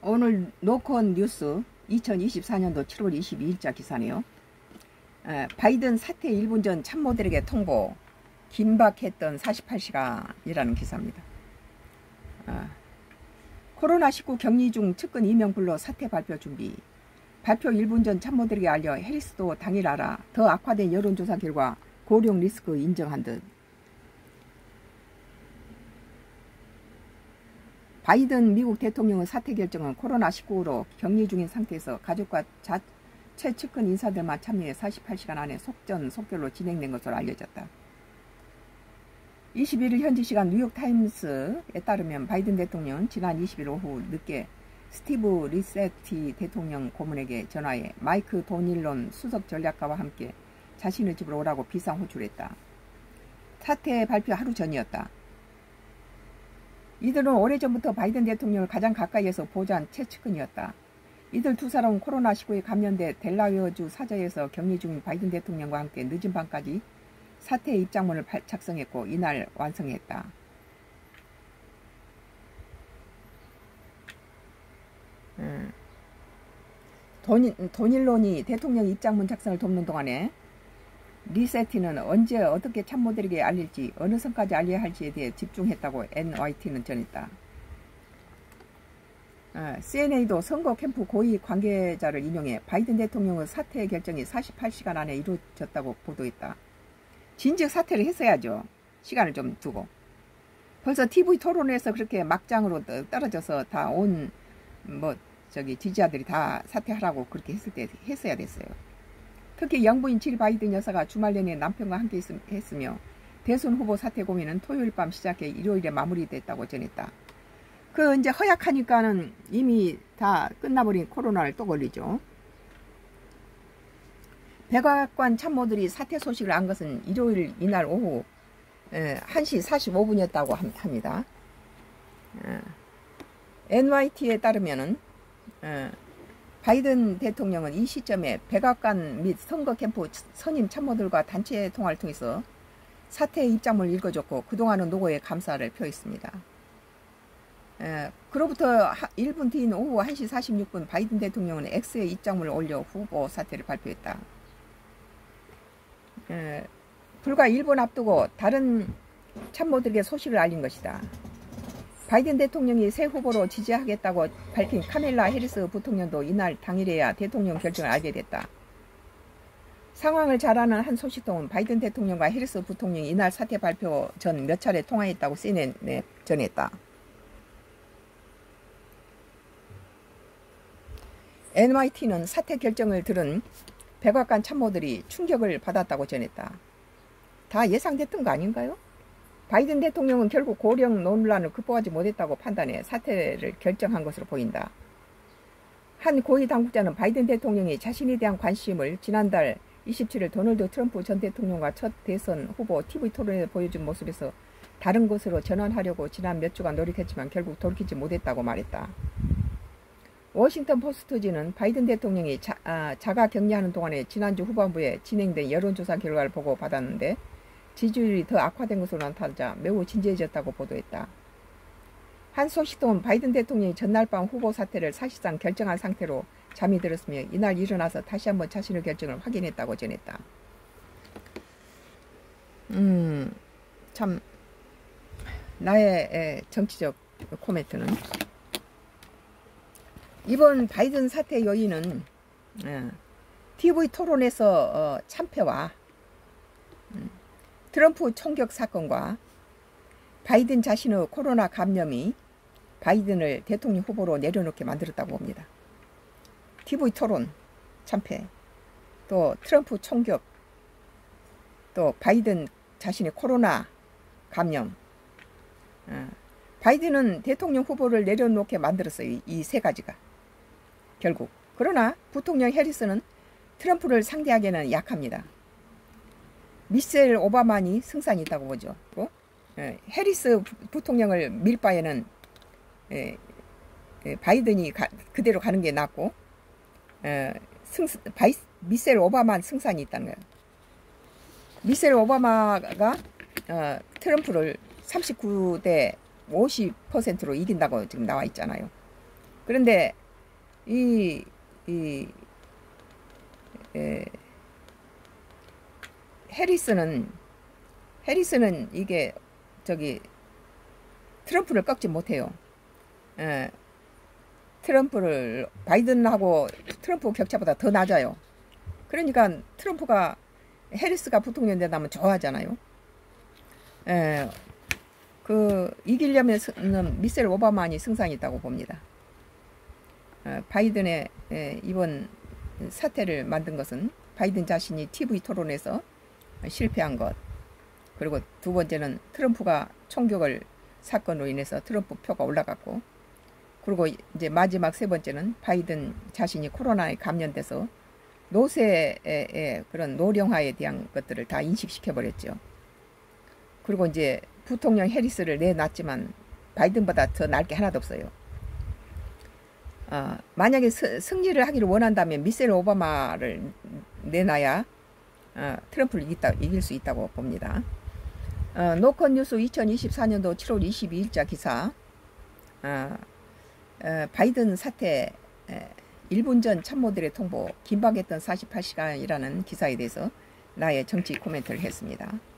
오늘 노컷 뉴스 2024년도 7월 22일자 기사네요. 바이든 사퇴 1분 전 참모들에게 통보, 긴박했던 48시간이라는 기사입니다. 코로나19 격리 중 측근 2명 불러 사퇴 발표 준비. 발표 1분 전 참모들에게 알려 해리스도 당일 알아. 더 악화된 여론조사 결과 고령 리스크 인정한 듯. 바이든 미국 대통령의 사퇴 결정은 코로나19로 격리 중인 상태에서 가족과 최측근 인사들만 참여해 48시간 안에 속전속결로 진행된 것으로 알려졌다. 21일 현지 시간 뉴욕타임스에 따르면 바이든 대통령은 지난 20일 오후 늦게 스티브 리세티 대통령 고문에게 전화해 마이크 도닐론 수석 전략가와 함께 자신의 집으로 오라고 비상 호출했다. 사퇴 발표 하루 전이었다. 이들은 오래전부터 바이든 대통령을 가장 가까이에서 보좌한 최측근이었다. 이들 두 사람은 코로나19에 감염돼 델라웨어주 사저에서 격리 중인 바이든 대통령과 함께 늦은 밤까지 사퇴 입장문을 작성했고 이날 완성했다. 도닐론이 대통령 입장문 작성을 돕는 동안에 리세티는 언제 어떻게 참모들에게 알릴지 어느 선까지 알려야 할지에 대해 집중했다고 NYT는 전했다. CNA도 선거 캠프 고위 관계자를 인용해 바이든 대통령의 사퇴 결정이 48시간 안에 이루어졌다고 보도했다. 진즉 사퇴를 했어야죠. 시간을 좀 두고. 벌써 TV 토론에서 그렇게 막장으로 떨어져서 다 지지자들이 다 사퇴하라고 그렇게 했을 때 했어야 됐어요. 특히 영부인 질 바이든 여사가 주말 내내 남편과 함께 했으며 대선 후보 사퇴 고민은 토요일 밤 시작해 일요일에 마무리됐다고 전했다. 이제 허약하니까는 이미 다 끝나버린 코로나를 또 걸리죠. 백악관 참모들이 사퇴 소식을 안 것은 일요일 이날 오후 1시 45분이었다고 합니다. NYT에 따르면은 바이든 대통령은 이 시점에 백악관 및 선거 캠프 선임 참모들과 단체 통화를 통해서 사퇴 입장문을 읽어줬고 그동안은 노고에 감사를 표했습니다. 그로부터 1분 뒤인 오후 1시 46분 바이든 대통령은 X에 입장문을 올려 후보 사퇴를 발표했다. 불과 1분 앞두고 다른 참모들에게 소식을 알린 것이다. 바이든 대통령이 새 후보로 지지하겠다고 밝힌 카밀라 해리스 부통령도 이날 당일에야 대통령 결정을 알게 됐다. 상황을 잘 아는 한 소식통은 바이든 대통령과 해리스 부통령이 이날 사퇴 발표 전 몇 차례 통화했다고 CNN에 전했다. NYT는 사퇴 결정을 들은 백악관 참모들이 충격을 받았다고 전했다. 다 예상됐던 거 아닌가요? 바이든 대통령은 결국 고령 논란을 극복하지 못했다고 판단해 사퇴를 결정한 것으로 보인다. 한 고위 당국자는 바이든 대통령이 자신에 대한 관심을 지난달 27일 도널드 트럼프 전 대통령과 첫 대선 후보 TV 토론에 보여준 모습에서 다른 곳으로 전환하려고 지난 몇 주간 노력했지만 결국 돌이키지 못했다고 말했다. 워싱턴 포스트지는 바이든 대통령이 자가 격리하는 동안에 지난주 후반부에 진행된 여론조사 결과를 보고 받았는데 지지율이 더 악화된 것으로 나타나자 매우 진지해졌다고 보도했다. 한 소식통은 바이든 대통령이 전날 밤 후보 사퇴를 사실상 결정한 상태로 잠이 들었으며 이날 일어나서 다시 한번 자신의 결정을 확인했다고 전했다. 참 나의 정치적 코멘트는 이번 바이든 사퇴 요인은 TV 토론에서 참패와 트럼프 총격 사건과 바이든 자신의 코로나 감염이 바이든을 대통령 후보로 내려놓게 만들었다고 봅니다. TV 토론 참패, 또 트럼프 총격, 또 바이든 자신의 코로나 감염. 바이든은 대통령 후보를 내려놓게 만들었어요. 이 세 가지가 결국. 그러나 부통령 해리스는 트럼프를 상대하기에는 약합니다. 미셸 오바마니 승산이 있다고 보죠. 해리스 부통령을 밀 바에는 바이든이 그대로 가는 게 낫고 미셸 오바마 승산이 있다는 거예요. 미셸 오바마가 트럼프를 39대 50%로 이긴다고 지금 나와 있잖아요. 그런데 이, 이 해리스는 이게 저기 트럼프를 꺾지 못해요. 트럼프를 바이든하고 트럼프 격차보다 더 낮아요. 그러니까 트럼프가 해리스가 부통령 된다면 좋아하잖아요. 이기려면은 미셀 오바마니 승산이 있다고 봅니다. 바이든의 이번 사태를 만든 것은 바이든 자신이 TV 토론에서 실패한 것, 그리고 두 번째는 트럼프가 총격을 사건으로 인해서 트럼프 표가 올라갔고, 그리고 이제 마지막 세 번째는 바이든 자신이 코로나에 감염돼서 노세의 그런 노령화에 대한 것들을 다 인식시켜 버렸죠. 그리고 이제 부통령 해리스를 내놨지만 바이든보다 더 나을 게 하나도 없어요. 만약에 승리를 하기를 원한다면 미셀 오바마를 내놔야 트럼프를 이길 수 있다고 봅니다. 노컷뉴스 2024년도 7월 22일자 기사, 바이든 사태 1분 전 참모들의 통보, 긴박했던 48시간이라는 기사에 대해서 나의 정치 코멘트를 했습니다.